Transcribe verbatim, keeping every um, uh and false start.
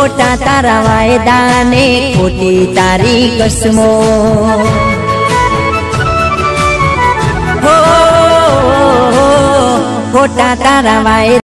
खोटा तारा वायदा ने खोटी तारी कसमो हो खोटा तारा वायदा।